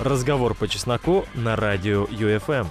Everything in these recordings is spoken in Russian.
Разговор по чесноку на радио ЮФМ.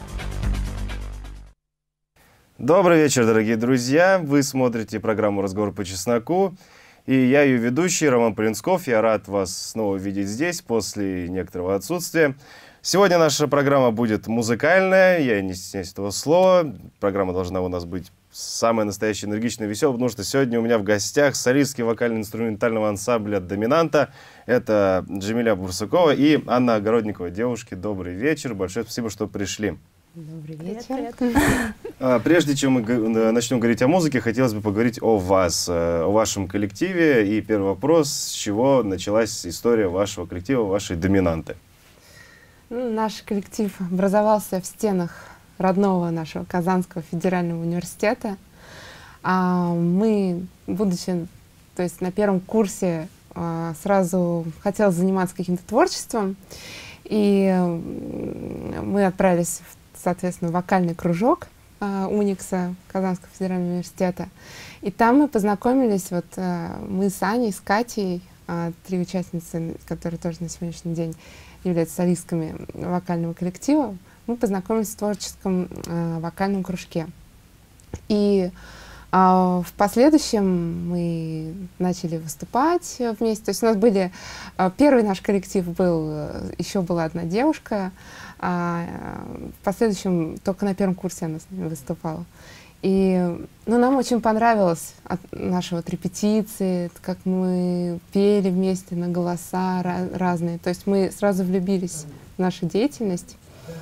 Добрый вечер, дорогие друзья. Вы смотрите программу «Разговор по чесноку». И я ее ведущий, Роман Полинсков. Я рад вас снова видеть здесь после некоторого отсутствия. Сегодня наша программа будет музыкальная, я не стесняюсь этого слова. Программа должна у нас быть самая настоящая, энергичная, веселая, потому что сегодня у меня в гостях солистки вокально-инструментального ансамбля «Доминанта». Это Джамиля Бурсукова и Анна Огородникова. Девушки, добрый вечер. Большое спасибо, что пришли. Добрый вечер. Прежде чем мы начнем говорить о музыке, хотелось бы поговорить о вас, о вашем коллективе. И первый вопрос, с чего началась история вашего коллектива, вашей «Доминанты»? Наш коллектив образовался в стенах родного нашего Казанского федерального университета. Мы, будучи на первом курсе, сразу хотела заниматься каким-то творчеством. И мы отправились, соответственно, в вокальный кружок Уникса Казанского федерального университета. И там мы познакомились, мы с Аней, с Катей, три участницы, которые тоже на сегодняшний день являются солистками вокального коллектива. Мы познакомились в творческом вокальном кружке. И в последующем мы начали выступать вместе. То есть у нас были... Первый наш коллектив был... Еще была одна девушка. В последующем только на первом курсе она с нами выступала. И нам очень понравилось от нашей репетиции, как мы пели вместе на голоса разные. То есть мы сразу влюбились в нашу деятельность.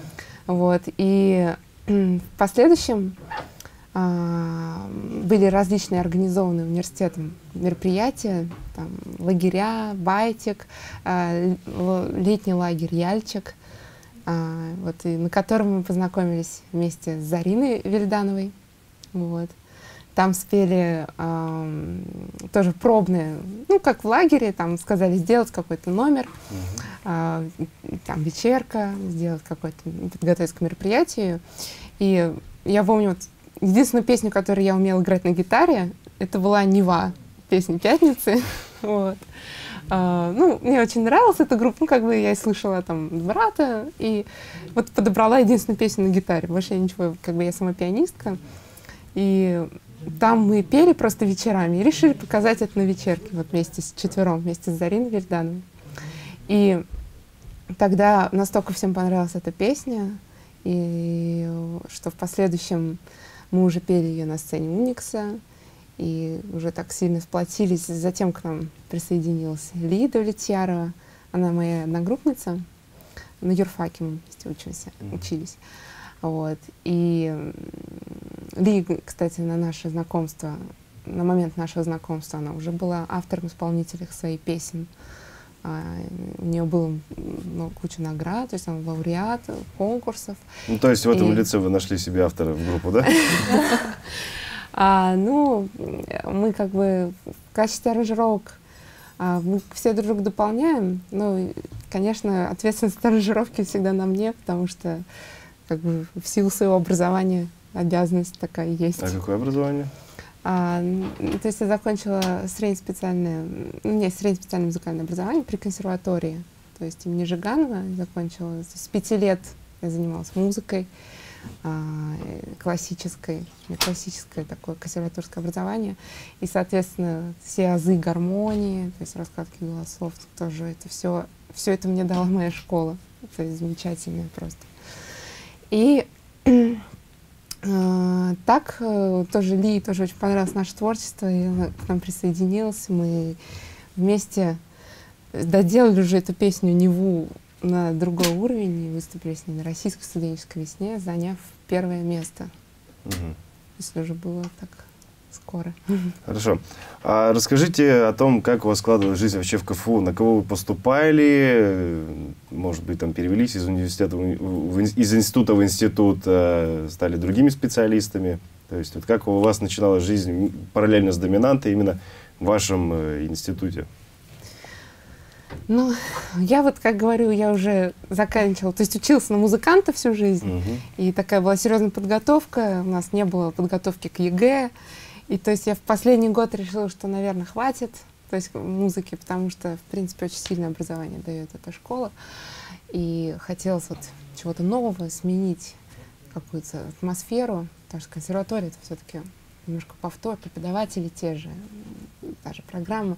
И в последующем были различные организованные университетом мероприятия, лагеря, байтик, летний лагерь «Яльчик», и на котором мы познакомились вместе с Зариной Вильдановой. Там спели тоже пробные, как в лагере, там сказали сделать какой-то номер, там вечерка, сделать какой-то, подготовиться к мероприятию. И я помню, единственную песню, которую я умела играть на гитаре, это была «Нева», песня «Пятницы». Мне очень нравилась эта группа, я и слышала брата, и подобрала единственную песню на гитаре. Больше я ничего, я сама пианистка. И там мы пели просто вечерами и решили показать это на вечерке, вместе с Зариной Вильдановой. И тогда настолько всем понравилась эта песня, и что в последующем мы уже пели ее на сцене Уникса, и уже так сильно сплотились. Затем к нам присоединилась Лида Влетьярова, она моя одногруппница, на юрфаке мы вместе учились. И Ли, кстати, на момент нашего знакомства она уже была автором-исполнителем своих песен. У нее было куча наград, то есть она лауреат конкурсов. То есть в этом лице вы нашли себе автора в группу, да? Мы в качестве аранжировок мы все друг друга дополняем. Конечно, ответственность аранжировки всегда на мне, потому что в силу своего образования обязанность такая есть. А какое образование? То есть я закончила среднеспециальное музыкальное образование при консерватории, то есть имени Жиганова закончила. С 5 лет я занималась музыкой классическое такое консерваторское образование, и, соответственно, все азы гармонии, то есть раскладки голосов, тоже это все это мне дала моя школа, то есть замечательная просто. И так тоже Ли тоже очень понравилось наше творчество, и она к нам присоединилась. Мы вместе доделали уже эту песню «Неву» на другой уровень и выступили с ней на Российской студенческой весне, заняв 1-е место. Если уже было так скоро. Хорошо. А расскажите о том, как у вас складывалась жизнь вообще в КФУ, на кого вы поступали, может быть, перевелись из университета, из института в институт, стали другими специалистами. То есть как у вас начиналась жизнь параллельно с «Доминантой» именно в вашем институте? Я как говорю, я уже заканчивала, то есть училась на музыканта всю жизнь, и такая была серьезная подготовка, у нас не было подготовки к ЕГЭ, и то есть я в последний год решила, что, наверное, хватит, то есть музыки, потому что, в принципе, очень сильное образование дает эта школа. И хотелось вот чего-то нового, сменить какую-то атмосферу, потому что консерватория — это все-таки немножко повтор, преподаватели те же, та же программа.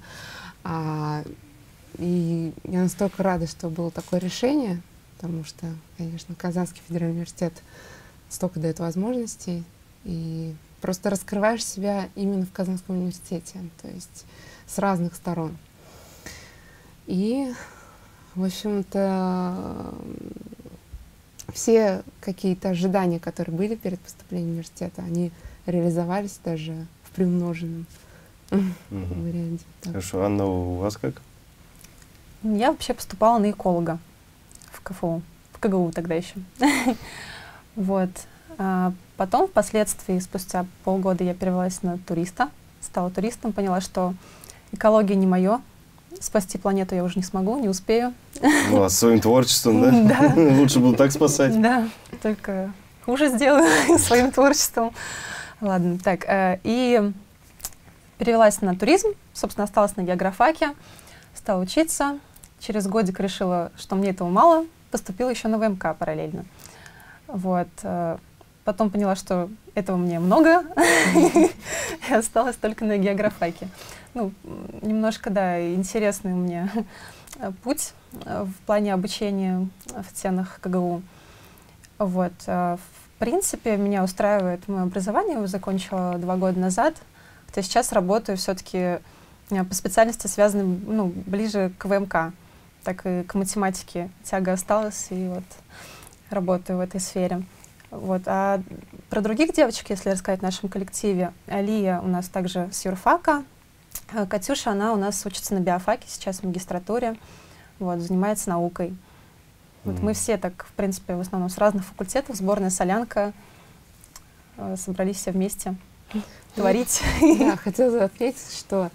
И я настолько рада, что было такое решение, потому что, конечно, Казанский федеральный университет столько дает возможностей, и просто раскрываешь себя именно в Казанском университете, то есть с разных сторон. И, в общем-то, все какие-то ожидания, которые были перед поступлением в университет, они реализовались даже в приумноженном варианте. Хорошо. Анна, у вас как? Я вообще поступала на эколога в КФУ, в КГУ тогда еще. Вот. Потом, впоследствии, спустя полгода, я перевелась на туриста, стала туристом, поняла, что экология не мое, спасти планету я уже не смогу, не успею. Ну, а своим творчеством, да? Да. Лучше буду так спасать. Да, только хуже сделаю своим творчеством. Ладно, так, и перевелась на туризм, собственно, осталась на географаке, стала учиться. Через годик решила, что мне этого мало, поступила еще на ВМК параллельно. Вот. Потом поняла, что этого мне много, и осталась только на географаке. Ну, немножко, да, интересный у меня путь в плане обучения в стенах КГУ. Вот. В принципе, меня устраивает мое образование, я его закончила 2 года назад, хотя сейчас работаю все-таки по специальности, связанной, ну, ближе к ВМК, так и к математике. Тяга осталась, и вот работаю в этой сфере. Вот. А про других девочек, если рассказать в нашем коллективе, Алия у нас также с юрфака, Катюша, она у нас учится на биофаке, сейчас в магистратуре, вот, занимается наукой. Вот мы все так, в принципе, в основном с разных факультетов, сборная солянка, собрались все вместе творить. Да, хотела отметить, что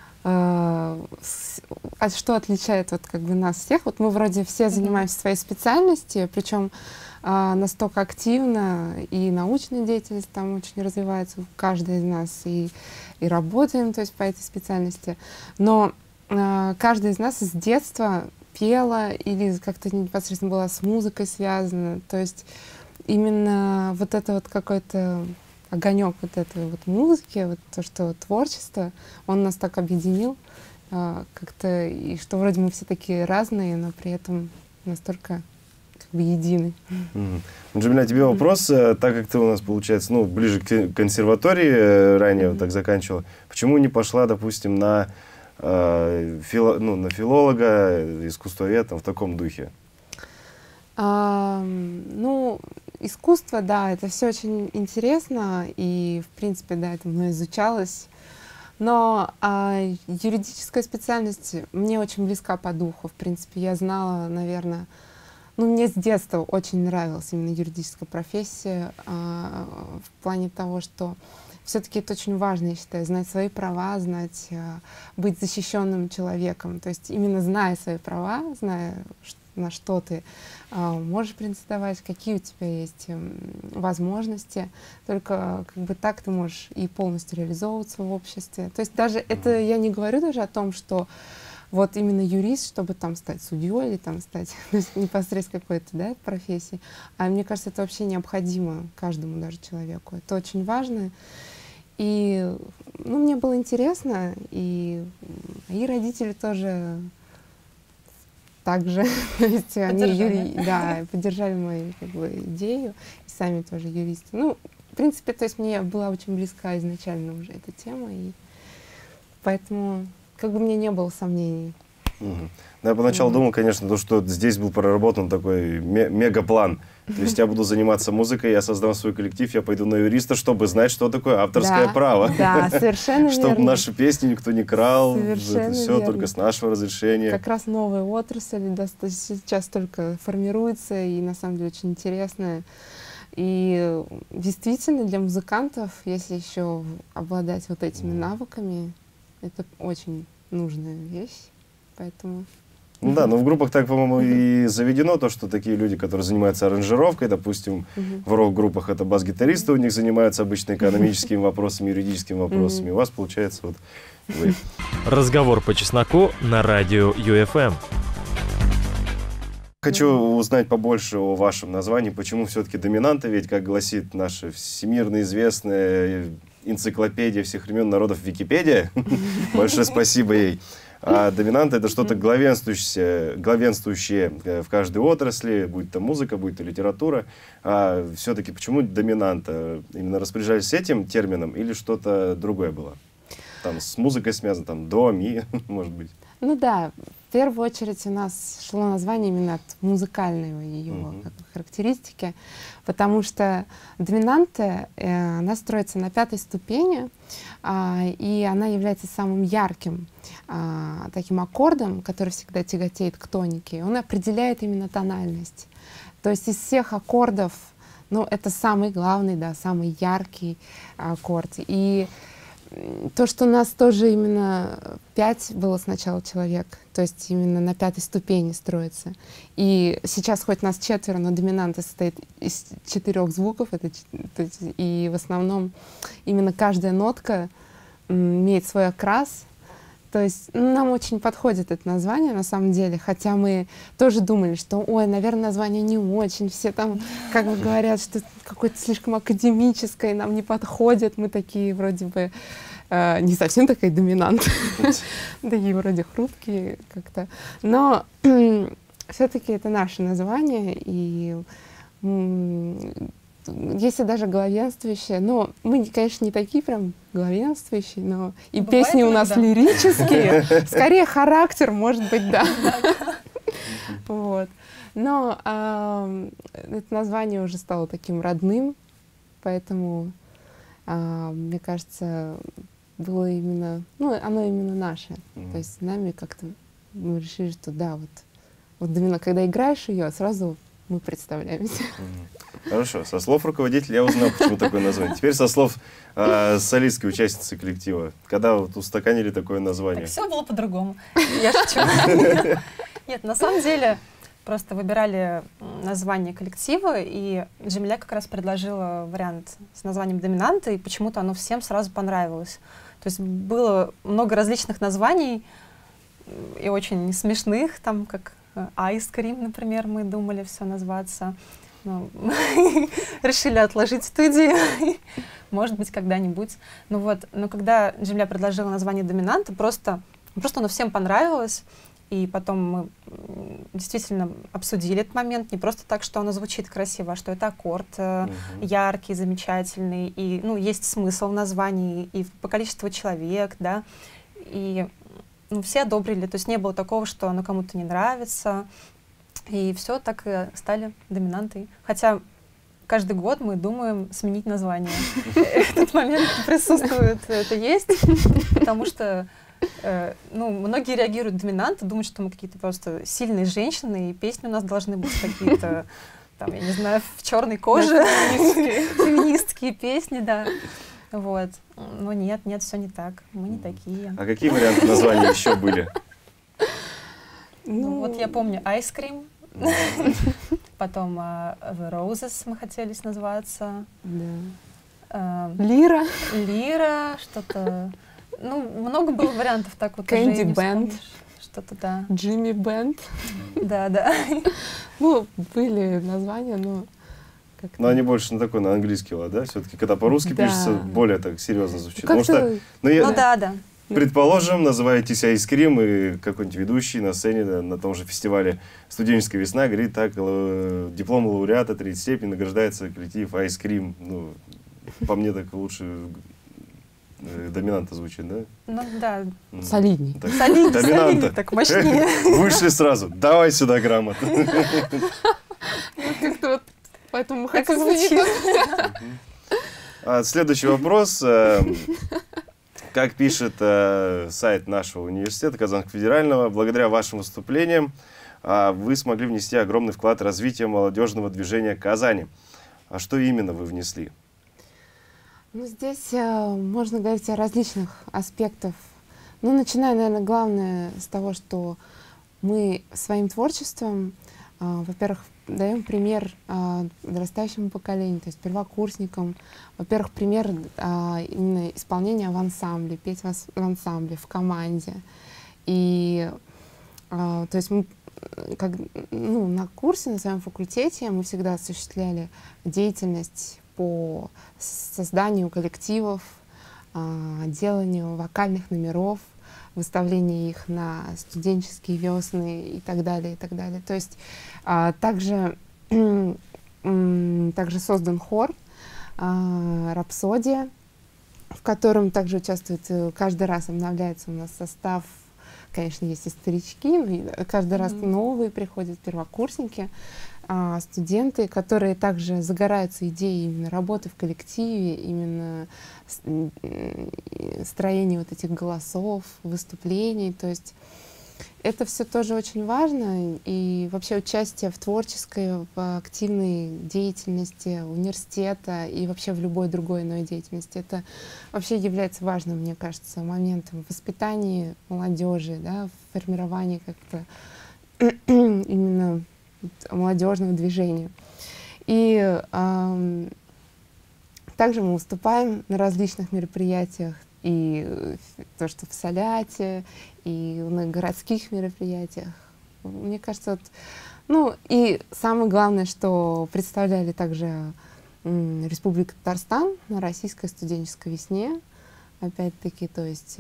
что отличает вот как бы нас всех. Вот мы вроде все занимаемся своей специальностью, причем настолько активно, и научная деятельность там очень развивается у каждой из нас, и работаем, то есть по этой специальности. Но каждая из нас с детства пела или как-то непосредственно была с музыкой связана. То есть именно вот это вот какой-то огонек вот этой вот музыки, вот то, что творчество, он нас так объединил как-то, и что вроде мы все такие разные, но при этом настолько как бы едины. Джамиля, тебе вопрос, так как ты у нас, получается, ну, ближе к консерватории ранее вот так заканчивала, почему не пошла, допустим, на филолога, искусствоведа в таком духе? Ну, искусство, да, это все очень интересно, и, в принципе, да, это мной изучалось. Но юридическая специальность мне очень близка по духу. В принципе, я знала, наверное, ну, мне с детства очень нравилась именно юридическая профессия в плане того, что все-таки это очень важно, я считаю, знать свои права, знать, быть защищенным человеком. То есть именно зная свои права, зная, на что ты можешь претендовать, какие у тебя есть возможности, только как бы так ты можешь и полностью реализовываться в обществе. То есть даже это я не говорю даже о том, что вот именно юрист, чтобы там стать судьей или там стать непосредственно какой-то, да, профессией, а мне кажется, это вообще необходимо каждому даже человеку. Это очень важно. И ну, мне было интересно, и мои родители тоже также, то есть они поддержали мою как бы идею, и сами тоже юристы. Ну, в принципе, то есть мне была очень близка изначально уже эта тема, и поэтому как бы мне не было сомнений. Да, я поначалу думал, конечно, то, что здесь был проработан такой мегаплан. То есть я буду заниматься музыкой, я создам свой коллектив, я пойду на юриста, чтобы знать, что такое авторское право. Да, совершенно верно. Чтобы наши песни никто не крал, Совершенно это все верно. только с нашего разрешения. Как раз новая отрасль сейчас только формируется, и на самом деле очень интересная. И действительно для музыкантов, если еще обладать вот этими навыками, это очень нужная вещь, поэтому... Ну да, но в группах так, по-моему, и заведено то, что такие люди, которые занимаются аранжировкой, допустим, в рок-группах это бас-гитаристы, у них занимаются обычно экономическими вопросами, юридическими вопросами. У вас получается вот вы. Разговор по чесноку на радио ЮФМ. Хочу узнать побольше о вашем названии. Почему все-таки доминанта? Ведь, как гласит наша всемирно известная энциклопедия всех времен народов Википедия, большое спасибо ей. А доминанта — это что-то главенствующее в каждой отрасли, будь то музыка, будь то литература. А все-таки почему доминанта? Именно распоряжались этим термином или что-то другое было? Там с музыкой связано, там до, ми, может быть. Ну да, в первую очередь у нас шло название именно от музыкальной ее характеристики, потому что доминанта, она строится на 5-й ступени, и она является самым ярким таким аккордом, который всегда тяготеет к тонике. Он определяет именно тональность. То есть из всех аккордов, ну, это самый главный, да, самый яркий аккорд. И то, что у нас тоже именно 5 было сначала человек, то есть именно на 5-й ступени строится. И сейчас хоть нас 4, но доминанта состоит из 4 звуков, и в основном именно каждая нотка имеет свой окрас. То есть нам очень подходит это название на самом деле, хотя мы тоже думали, что, ой, наверное, название не очень, все там как бы говорят, что какое-то слишком академическое, нам не подходит, мы такие вроде бы не совсем такая доминанта, такие вроде хрупкие как-то, но все-таки это наше название, и если даже главенствующие, но мы, конечно, не такие прям главенствующие, но и бывает песни у нас лирические, скорее характер, может быть, да. Вот. Но это название уже стало таким родным, поэтому, мне кажется, было именно, ну, оно именно наше. То есть нами как-то мы решили, что да, вот именно когда играешь ее, сразу мы представляемся. Хорошо. Со слов руководителя я узнал, почему такое название. Теперь со слов солистской участницы коллектива. Когда вот устаканили такое название? Так все было по-другому. Я шучу. Нет, на самом деле просто выбирали название коллектива, и Джамиля как раз предложила вариант с названием «Доминанта», и почему-то оно всем сразу понравилось. То есть было много различных названий, и очень смешных, там как «Ice Cream», например, мы думали все назваться. Но решили отложить студию, может быть, когда-нибудь. Ну вот, но когда Джамиля предложила название «Доминанта», просто оно всем понравилось, и потом мы действительно обсудили этот момент, не просто так, что оно звучит красиво, а что это аккорд яркий, замечательный, и, ну, есть смысл в названии, и по количеству человек, да, и ну, все одобрили, то есть не было такого, что оно кому-то не нравится, и все, так и стали доминантой. Хотя каждый год мы думаем сменить название. Этот момент присутствует, это есть, потому что ну, многие реагируют доминанты, думают, что мы какие-то просто сильные женщины, и песни у нас должны быть какие-то, там, я не знаю, в черной коже, феминистские песни, да. Вот. Но нет, все не так. Мы не такие. А какие варианты названия еще были? Ну, вот я помню Ice Cream, потом The Roses мы хотелись называться. Лира. Лира, что-то. Ну, много было вариантов, так вот. Кэнди Бэнд. Что-то, да. Джимми Бэнд. Да. Ну, были названия, но... Но они больше на такой, на английский лад, да? Все-таки, когда по-русски пишется, более так серьезно звучит. Потому что, да. Предположим, называетесь Айскрим, и какой-нибудь ведущий на сцене на том же фестивале «Студенческая весна» говорит, так, диплом лауреата 3-й степени награждается коллектив Айскрим. Ну, по мне так лучше доминанта звучит, да? Ну, да. Солидней. Солидней, так мощнее. Вышли сразу, давай сюда грамотно. Как-то вот поэтому так и звучит. Следующий вопрос. Как пишет сайт нашего университета, Казанского федерального, благодаря вашим выступлениям вы смогли внести огромный вклад в развитие молодежного движения Казани. А что именно вы внесли? Ну, здесь можно говорить о различных аспектах. Ну, начиная, наверное, главное с того, что мы своим творчеством, во-первых, даем пример подрастающему поколению, то есть первокурсникам. Во-первых, пример именно исполнения в ансамбле, петь в ансамбле, в команде. И то есть мы на курсе, на своем факультете мы всегда осуществляли деятельность по созданию коллективов, деланию вокальных номеров, выставлению их на студенческие весны и так далее, и так далее. То есть также создан хор «Рапсодия», в котором также участвует, каждый раз обновляется у нас состав. Конечно, есть и старички, но каждый раз новые приходят первокурсники, студенты, которые также загораются идеей именно работы в коллективе, именно строения вот этих голосов, выступлений. То есть это все тоже очень важно, и вообще участие в творческой, в активной деятельности университета и вообще в любой другой иной деятельности, это вообще является важным, мне кажется, моментом в воспитании молодежи, да, в формировании как-то именно молодежного движения. И также мы выступаем на различных мероприятиях, и то, что в Соляте, и на городских мероприятиях. Мне кажется, и самое главное, что представляли также Республику Татарстан на Российской студенческой весне. Опять-таки, то есть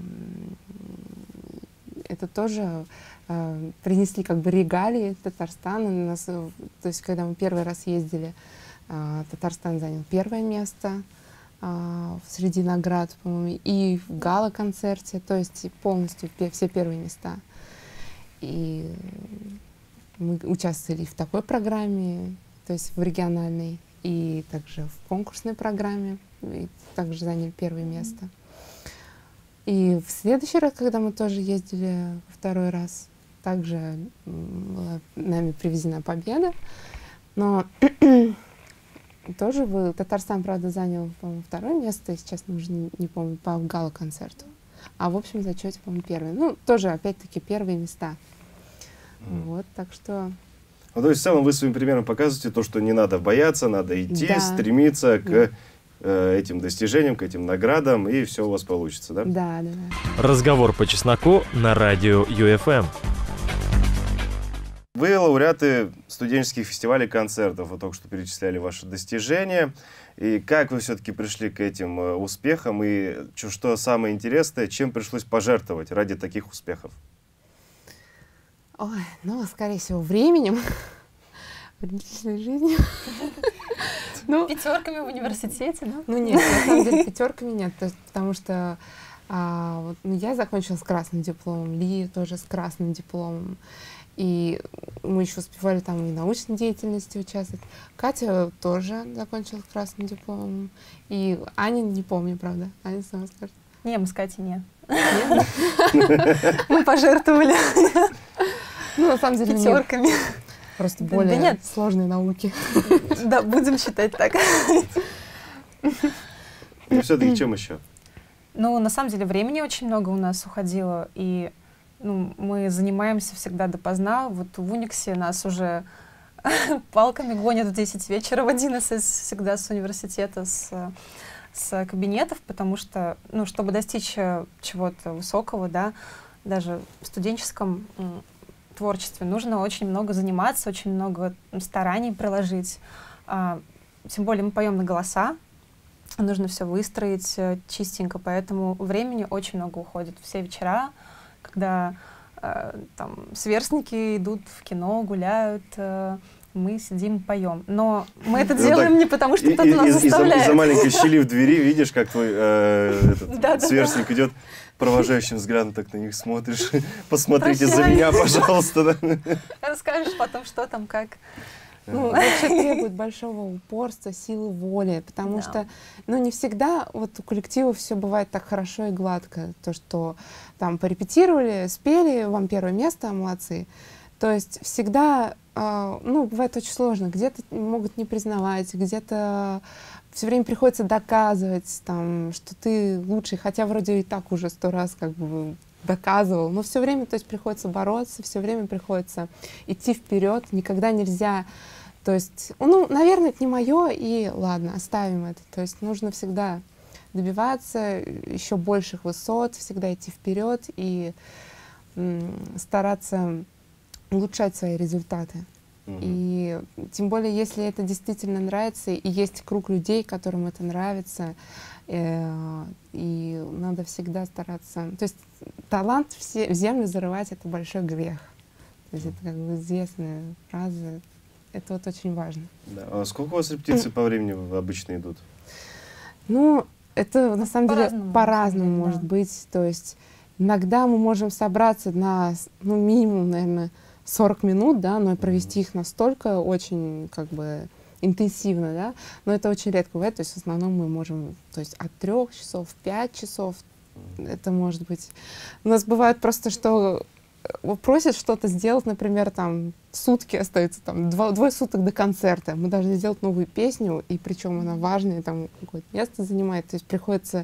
это тоже принесли как бы регалии Татарстана. То есть когда мы первый раз ездили, Татарстан занял первое место среди наград, по-моему, и в гала-концерте, то есть полностью все первые места. И мы участвовали в такой программе, то есть в региональной, и также в конкурсной программе, и также заняли первое место. И в следующий раз, когда мы тоже ездили во второй раз, также была нами привезена победа, но тоже Татарстан, правда, занял, по-моему, второе место, сейчас уже не помню, по гала-концерту. А в общем зачете, по-моему, первое. Тоже, опять-таки, первые места. Вот, так что... То есть в целом вы своим примером показываете то, что не надо бояться, надо идти, стремиться к этим достижениям, к этим наградам, и все у вас получится, да? Да. Разговор по чесноку на радио ЮФМ. Вы лауреаты студенческих фестивалей и концертов. Вы только что перечисляли ваши достижения. И как вы все-таки пришли к этим успехам? И что самое интересное, чем пришлось пожертвовать ради таких успехов? Ой, скорее всего, временем, личной жизнью. Пятерками в университете, да? Нет, на самом деле пятерками нет, потому что я закончила с красным дипломом, Ли тоже с красным дипломом. И мы еще успевали там и научной деятельности участвовать. Катя тоже закончила с красным дипломом. И Аня, не помню, правда. Аня сама скажет. Не, мы с Катей нет. Мы пожертвовали. На самом деле пятерками. Просто более сложные науки. Да, будем считать так. Но все-таки чем еще? На самом деле времени очень много у нас уходило, и мы занимаемся всегда допоздна. Вот в Униксе нас уже палками гонят в 10 вечера, в 11 всегда с университета, с кабинетов, потому что, чтобы достичь чего-то высокого, да, даже в студенческом творчестве нужно очень много заниматься, очень много стараний приложить. Тем более мы поем на голоса, нужно все выстроить чистенько, поэтому времени очень много уходит. Все вечера, когда там сверстники идут в кино, гуляют, мы сидим, поем. Но мы это делаем не потому, что кто-то нас заставляет. Из-за маленькой щели в двери видишь, как твой сверстник идет, провожающим взглядом так на них смотришь. Посмотрите за меня, пожалуйста. Расскажешь потом, что там, как. Вообще требует большого упорства, силы воли, потому что, не всегда вот у коллектива все бывает так хорошо и гладко. То, что там порепетировали, спели, вам первое место, молодцы. То есть всегда, бывает очень сложно. Где-то могут не признавать, где-то все время приходится доказывать, там, что ты лучший, хотя вроде и так уже 100 раз как бы доказывал, но все время, то есть, приходится бороться, все время приходится идти вперед, никогда нельзя, то есть, наверное, это не мое, и ладно, оставим это, то есть нужно всегда добиваться еще больших высот, всегда идти вперед и стараться улучшать свои результаты. И тем более, если это действительно нравится, и есть круг людей, которым это нравится, и надо всегда стараться. То есть талант в землю зарывать — это большой грех. То есть это как бы известная фраза. Это вот очень важно. Да. А сколько у вас репетиций по времени обычно идут? Ну, это на самом деле По-разному, по-разному да. может быть. То есть иногда мы можем собраться на, ну, минимум, наверное, 40 минут, да, но и провести их настолько очень как бы интенсивно, да, но это очень редко бывает. То есть в основном мы можем, то есть от 3 часов, 5 часов, это может быть. У нас бывает просто, что просят что-то сделать, например, там сутки остаются, там двое суток до концерта, мы должны сделать новую песню, и причем она важная, там какое-то место занимает, то есть приходится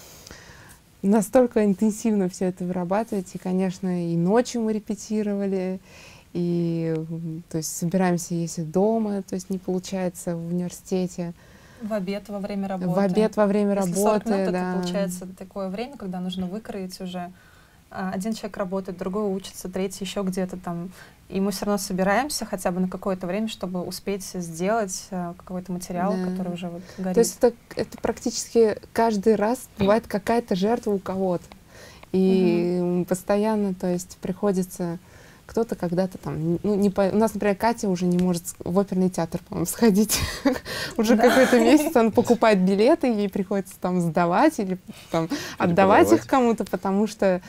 настолько интенсивно все это вырабатывать, и, конечно, и ночью мы репетировали, и, то есть, собираемся, если дома, то есть не получается в университете. В обед во время работы. В обед во время Если 40 работы, минут, да. это получается такое время, когда нужно выкроить уже. Один человек работает, другой учится, третий еще где-то там. И мы все равно собираемся хотя бы на какое-то время, чтобы успеть сделать какой-то материал, Да. который уже вот горит. То есть это практически каждый раз бывает какая-то жертва у кого-то. И постоянно, то есть приходится кто-то когда-то там, ну, у нас, например, Катя уже не может в оперный театр, по-моему, сходить. Уже какой-то месяц он покупает билеты, ей приходится там сдавать или там отдавать их кому-то, потому что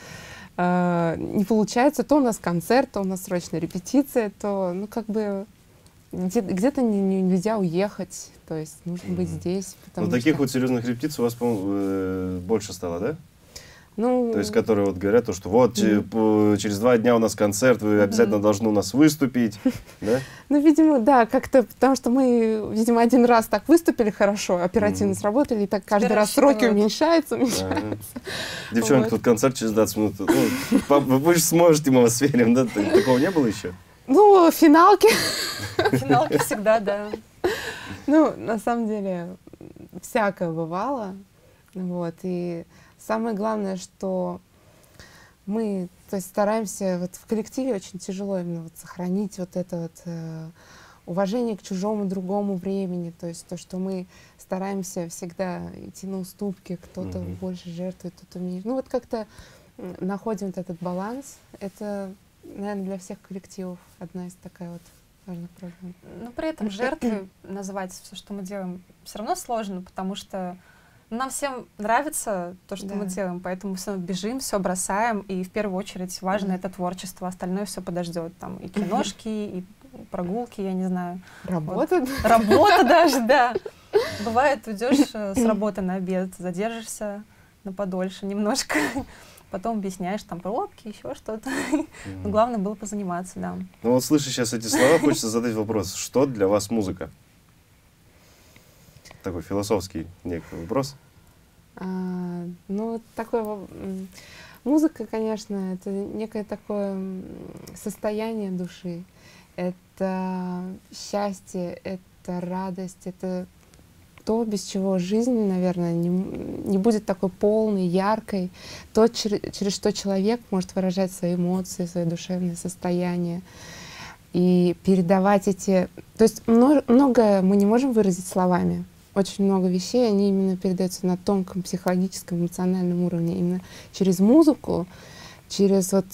не получается. То у нас концерт, то у нас срочная репетиция, то, ну, как бы где-то нельзя уехать, то есть нужно быть здесь. Но таких вот серьезных репетиций у вас, по-моему, больше стало, да? Ну, То есть, которые вот говорят, то, что вот через 2 дня у нас концерт, вы обязательно должны у нас выступить, да? ну, видимо, да, как-то, потому что мы, видимо, один раз так выступили хорошо, оперативно сработали, и так каждый раз сроки уменьшаются. Девчонки, тут концерт через 20 минут. Ну, вы же сможете, мы вас верим, да? Такого не было еще? Ну, финалки. Финалки всегда, да. Ну, на самом деле, всякое бывало. Вот, и самое главное, что мы, то есть, стараемся, вот в коллективе очень тяжело именно вот сохранить вот это вот уважение к чужому другому времени, то есть то, что мы стараемся всегда идти на уступки, кто-то больше жертвует, кто-то меньше. Ну вот как-то находим вот этот баланс. Это, наверное, для всех коллективов одна из такая вот важных проблем. Но при этом жертвой называть все, что мы делаем, все равно сложно, потому что нам всем нравится то, что мы делаем, поэтому все бежим, все бросаем, и в первую очередь важно это творчество, остальное все подождет. Там и киношки, и прогулки, я не знаю. Работа? Вот. Работа даже, да. Бывает, уйдешь с работы на обед, задержишься на подольше немножко, потом объясняешь там пробки, еще что-то. Но главное было позаниматься, да. Ну вот слыша сейчас эти слова, хочется задать вопрос. Что для вас музыка? Такой философский некий вопрос. Ну, такой музыка, конечно, это некое такое состояние души. Это счастье, это радость, это то, без чего жизнь, наверное, не будет такой полной, яркой. То, через что человек может выражать свои эмоции, свои душевные состояния. И передавать эти... То есть многое мы не можем выразить словами. Очень много вещей, они именно передаются на тонком психологическом, эмоциональном уровне, именно через музыку, через вот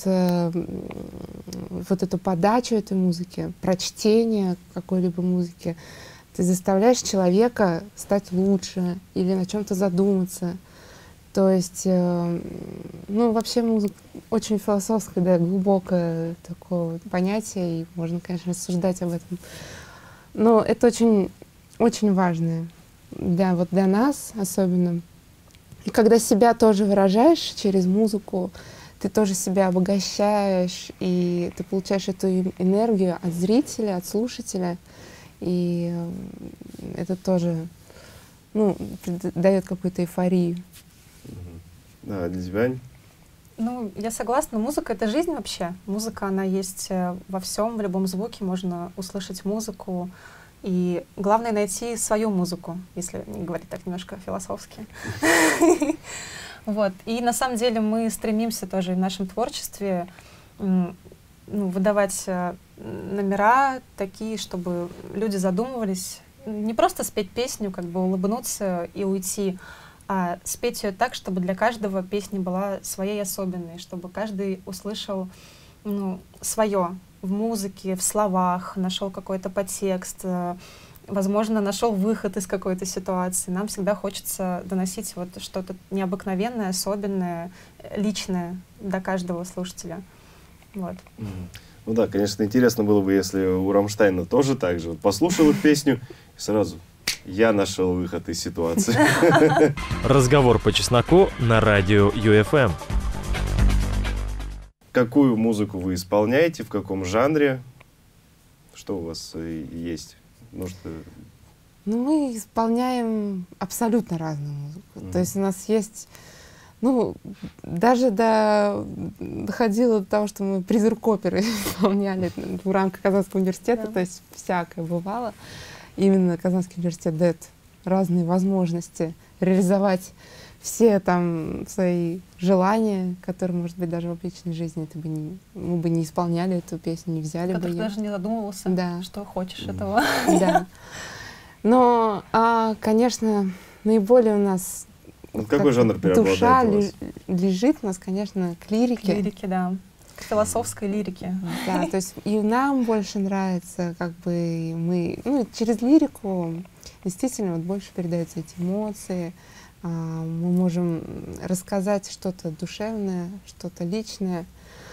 эту подачу этой музыки, прочтение какой-либо музыки. Ты заставляешь человека стать лучше или на чем-то задуматься. То есть, ну, вообще музыка очень философское, да, глубокое такое понятие, и можно, конечно, рассуждать об этом. Но это очень, очень важное. Для нас особенно. И когда себя тоже выражаешь через музыку, ты тоже себя обогащаешь, и ты получаешь эту энергию от зрителя, от слушателя. И это тоже, ну, дает какую-то эйфорию. Да, для тебя, Ань? Ну, я согласна, музыка — это жизнь вообще. Музыка, она есть во всем, в любом звуке можно услышать музыку. И главное — найти свою музыку, если говорить так немножко философски. Вот. И на самом деле мы стремимся тоже в нашем творчестве выдавать номера такие, чтобы люди задумывались. Не просто спеть песню, как бы улыбнуться и уйти, а спеть ее так, чтобы для каждого песня была своей особенной, чтобы каждый услышал свое в музыке, в словах, нашел какой-то подтекст, возможно, нашел выход из какой-то ситуации. Нам всегда хочется доносить вот что-то необыкновенное, особенное, личное для каждого слушателя. Вот. Ну да, конечно, интересно было бы, если у Рамштайна тоже так же. Вот послушал их песню и сразу я нашел выход из ситуации. Разговор по чесноку на радио ЮФМ. Какую музыку вы исполняете, в каком жанре? Что у вас есть? Может, Мы исполняем абсолютно разную музыку. То есть у нас есть, даже доходило до того, что мы призрак оперы исполняли в рамках Казанского университета, то есть всякое бывало. Именно Казанский университет дает разные возможности реализовать все там свои желания, которые, может быть, даже в обычной жизни мы бы не исполняли эту песню, не взяли бы ее. Даже не задумывался, что хочешь этого. Да. Но, конечно, наиболее у нас какой жанр душа лежит у нас, конечно, к лирике. К лирике, да. К философской лирике. Да, то есть и нам больше нравится, как бы мы, через лирику действительно вот больше передаются эти эмоции. Мы можем рассказать что-то душевное, что-то личное.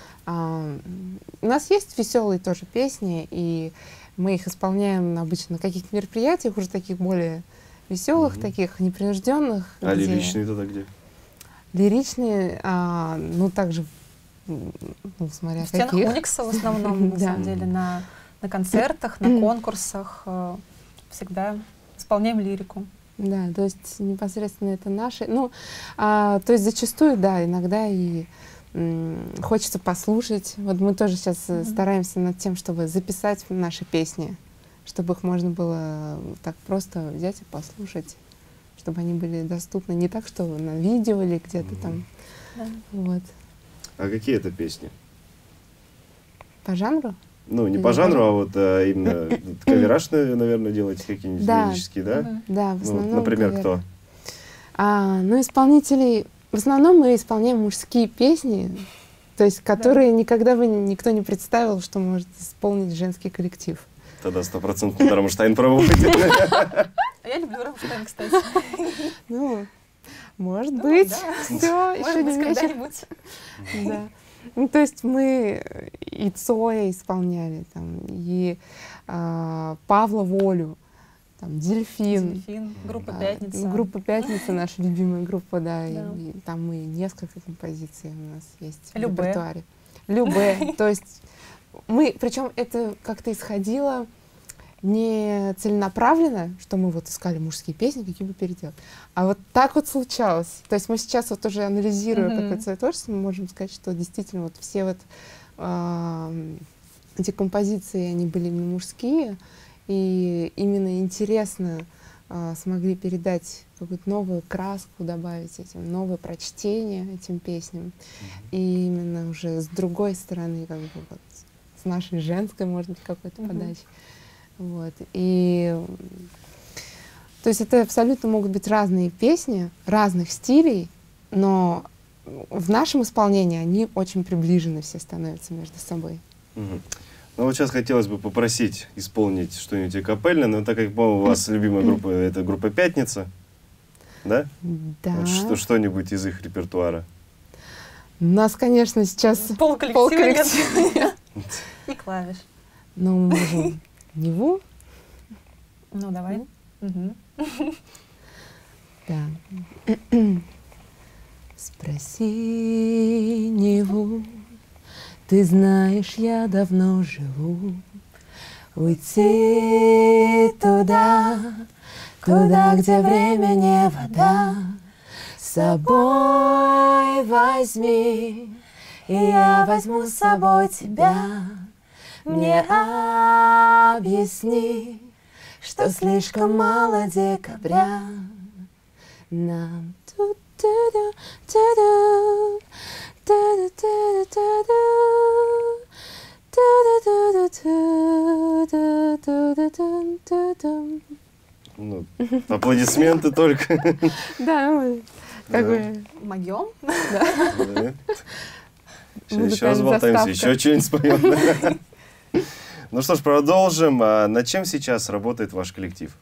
У нас есть веселые тоже песни, и мы их исполняем обычно на каких-то мероприятиях, уже таких более веселых, таких непринужденных. А лиричные тогда где? Лиричные, также, смотря в стенах каких. Уникса в основном, на самом деле, на концертах, на конкурсах всегда исполняем лирику. Да, то есть непосредственно это наши. То есть зачастую, да, иногда и хочется послушать. Вот мы тоже сейчас стараемся над тем, чтобы записать наши песни, чтобы их можно было так просто взять и послушать, чтобы они были доступны не так, что на видео или где-то там. Да. Вот. А какие это песни? По жанру? Не по жанру, а вот именно кавераж, наверное, делаете какие-нибудь лирические, да? Да, в основном например, кавер. кто? Исполнителей... В основном мы исполняем мужские песни, то есть которые никогда бы никто не представил, что может исполнить женский коллектив. Тогда 100% Рамштайн пробуйте. Я люблю Рамштайн, кстати. Может быть. Да. Еще не вечер. Когда-нибудь. Да. То есть мы и Цоя исполняли, и Павла Волю, Дельфин. Группа «Пятница». Группа «Пятница», наша любимая группа, да. И там мы несколько композиций у нас есть в репертуаре. Любэ. То есть мы, причем это как-то исходило не целенаправленно, что мы искали мужские песни, какие бы переделать, а вот так вот случалось. То есть мы сейчас уже анализируя какое-то свое творчество, мы можем сказать, что действительно все эти композиции, они были именно мужские, и именно интересно смогли передать какую-то новую краску, добавить этим, новое прочтение этим песням. И именно уже с другой стороны, с нашей женской, может быть, какой-то подачей. Вот. И то есть это абсолютно могут быть разные песни, разных стилей, но в нашем исполнении они очень приближены все становятся между собой. Вот сейчас хотелось бы попросить исполнить что-нибудь акапельное, но так как, по-моему, у вас любимая группа — это группа «Пятница», да? Да. Вот что-нибудь из их репертуара. У нас, конечно, сейчас полколлектива и клавиш. Но мы можем Неву. Давай. Да. Спроси Неву, ты знаешь, я давно живу. Уйти туда, где время не вода. С собой возьми, и я возьму с собой тебя. Мне объясни, что слишком мало декабря. Нам Ну, аплодисменты только. Да, ну, как бы... Могем? Да. Еще раз Музыкальная болтаемся, заставка. еще что-нибудь споем. Ну что ж, продолжим. Над чем сейчас работает ваш коллектив?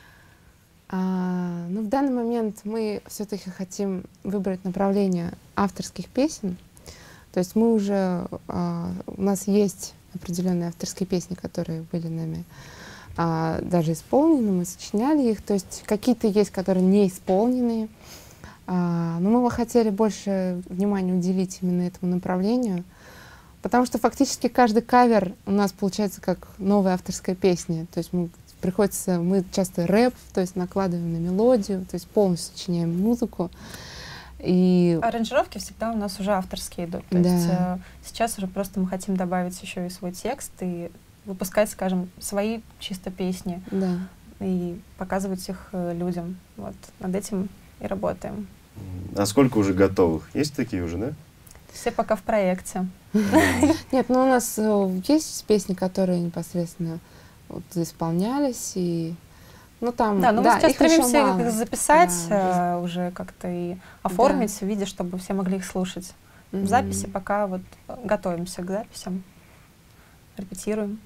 Ну, в данный момент мы все-таки хотим выбрать направление авторских песен. То есть мы уже, у нас есть определенные авторские песни, которые были нами даже исполнены, мы сочиняли их. То есть какие-то есть, которые не исполненные. Но мы бы хотели больше внимания уделить именно этому направлению, потому что фактически каждый кавер у нас получается как новая авторская песня. То есть мы часто рэп, то есть накладываем на мелодию, то есть полностью сочиняем музыку. И Аранжировки всегда у нас уже авторские идут. То Да. есть сейчас уже просто мы хотим добавить еще и свой текст и выпускать, скажем, свои чисто песни да. и показывать их людям. Вот над этим и работаем. А сколько уже готовых? Есть такие уже, да? Все пока в проекте. Нет, ну у нас есть песни, которые непосредственно вот исполнялись, и ну там, Да, но мы сейчас их еще стремимся мало. их записать, Да, уже как-то и оформить в виде, чтобы все могли их слушать. В Мгм. записи пока вот готовимся к записям, репетируем.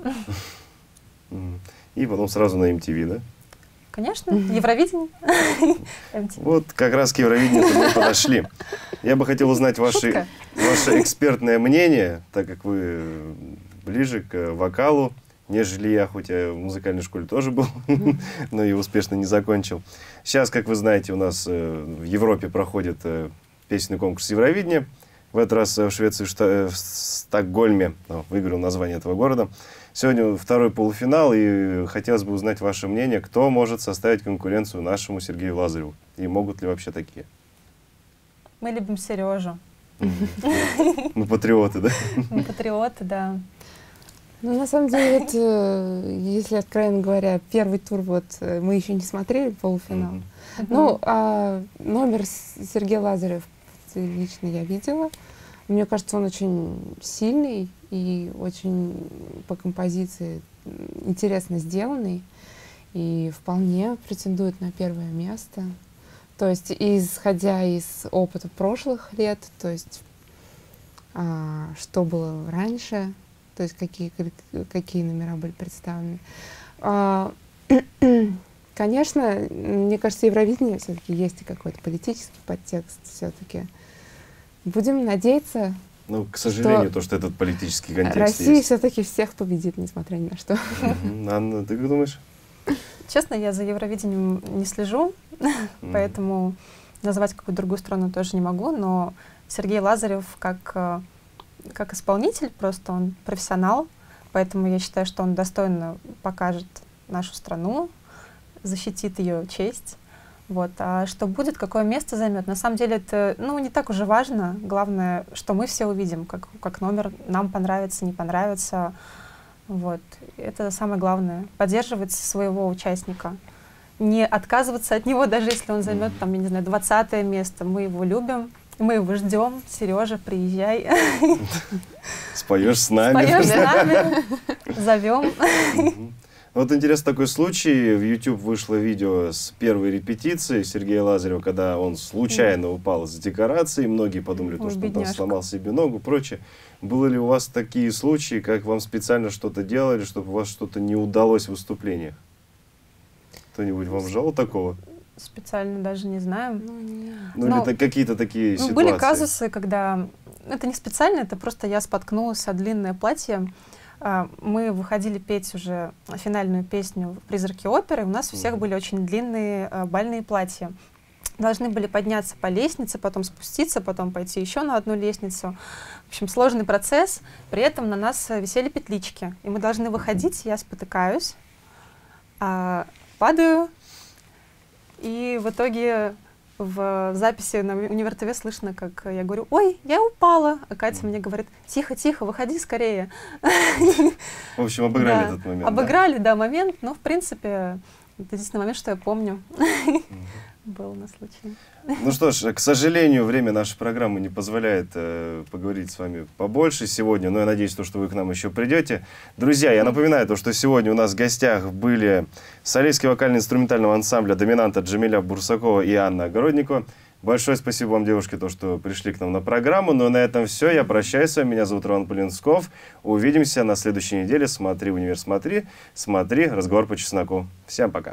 И потом сразу на MTV, да? Конечно, Евровидение. MTV. Вот как раз к Евровидению мы подошли. Я бы хотел узнать Шутка. ваше экспертное мнение, так как вы ближе к вокалу, нежели я, хоть я в музыкальной школе тоже был, но и успешно не закончил. Сейчас, как вы знаете, у нас в Европе проходит песенный конкурс Евровидения. В этот раз в Швеции, в Стокгольме, выиграл название этого города. Сегодня второй полуфинал, и хотелось бы узнать ваше мнение, кто может составить конкуренцию нашему Сергею Лазареву, и могут ли вообще такие? Мы любим Сережу. Мы патриоты, да? Мы патриоты, да. Ну, на самом деле, вот, если, откровенно говоря, первый тур вот мы еще не смотрели, полуфинал. Ну, номер Сергея Лазарев лично я видела. Мне кажется, он очень сильный и очень по композиции интересно сделанный. И вполне претендует на первое место. То есть, исходя из опыта прошлых лет, то есть, что было раньше, то есть, какие номера были представлены. Конечно, мне кажется, Евровидение все-таки есть и какой-то политический подтекст все-таки. Будем надеяться, Ну, к сожалению, то, что этот политический контекст Россия есть. все-таки всех победит, несмотря ни на что. Анна, ты как думаешь? Честно, я за Евровидением не слежу, поэтому назвать какую-то другую страну тоже не могу, но Сергей Лазарев как исполнитель, просто он профессионал, поэтому я считаю, что он достойно покажет нашу страну, защитит ее честь. Вот. А что будет, какое место займет, на самом деле это не так уже важно. Главное, что мы все увидим, как номер нам понравится, не понравится. Вот. Это самое главное. Поддерживать своего участника. Не отказываться от него, даже если он займет, там, я не знаю, 20-е место. Мы его любим, мы его ждем. Сережа, приезжай. Споешь с нами. Споешь с нами, зовем. Вот интересный такой случай. В YouTube вышло видео с первой репетиции Сергея Лазарева, когда он случайно упал с декорации. Многие подумали, Ой, что он там бедняжка. сломал себе ногу и прочее. Было ли у вас такие случаи, как вам специально что-то делали, чтобы у вас что-то не удалось в выступлениях? Кто-нибудь вам жал такого? Специально даже не знаем. Ну, или какие-то такие ситуации? Были казусы, когда... Это не специально, это просто я споткнулась о длинное платье. Мы выходили петь уже финальную песню «Призраки оперы». У нас у всех были очень длинные бальные платья. Должны были подняться по лестнице, потом спуститься, потом пойти еще на одну лестницу. В общем, сложный процесс. При этом на нас висели петлички. И мы должны выходить, я спотыкаюсь, падаю. И в итоге в записи на Универ ТВ слышно, как я говорю: «Ой, я упала». А Катя мне говорит: «Тихо, тихо, выходи скорее». В общем, обыграли Да, этот момент. обыграли, да, момент. Но, в принципе, это единственный момент, что я помню. был на случай. Ну что ж, к сожалению, время нашей программы не позволяет поговорить с вами побольше сегодня, но я надеюсь, что вы к нам еще придете. Друзья, я напоминаю, что сегодня у нас в гостях были солистки вокально-инструментального ансамбля «Доминанта» Джамиля Бурсакова и Анна Огородникова. Большое спасибо вам, девушки, что пришли к нам на программу. Ну, на этом все. Я прощаюсь с вами. Меня зовут Роман Полинсков. Увидимся на следующей неделе. Смотри, универ, смотри. Смотри, разговор по чесноку. Всем пока.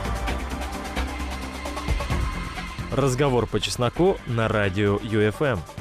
Разговор по чесноку на радио ЮФМ.